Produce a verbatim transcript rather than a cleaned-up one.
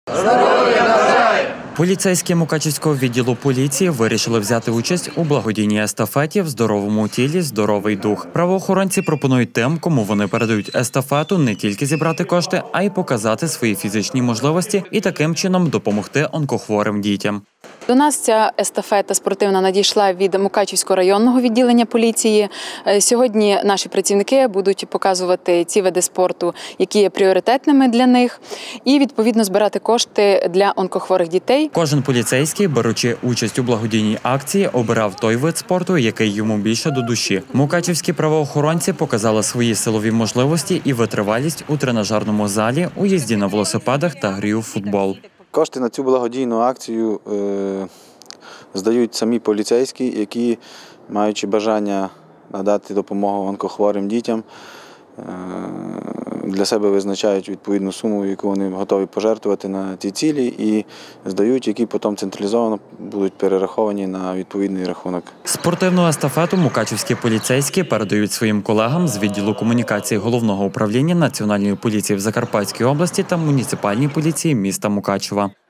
Поліцейські Мукачівського відділу поліції вирішили взяти участь у благодійній естафеті «В здоровому тілі – здоровий дух». Правоохоронці пропонують тим, кому вони передають естафету, не тільки зібрати кошти, а й показати свої фізичні можливості і таким чином допомогти онкохворим дітям. До нас ця естафета спортивна надійшла від Мукачівського районного відділення поліції. Сьогодні наші працівники будуть показувати ці види спорту, які є пріоритетними для них, і відповідно збирати кошти для онкохворих дітей. Кожен поліцейський, беручи участь у благодійній акції, обирав той вид спорту, який йому більше до душі. Мукачівські правоохоронці показали свої силові можливості і витривалість у тренажерному залі, у їзді на велосипедах та грі у футбол. Кошти на цю благодійну акцію е, здають самі поліцейські, які, маючи бажання надати допомогу онкохворим дітям, е, для себе визначають відповідну суму, яку вони готові пожертвувати на ці цілі, і здають, які потім централізовано будуть перераховані на відповідний рахунок. Спортивну естафету мукачівські поліцейські передають своїм колегам з відділу комунікації Головного управління Національної поліції в Закарпатській області та муніципальній поліції міста Мукачева.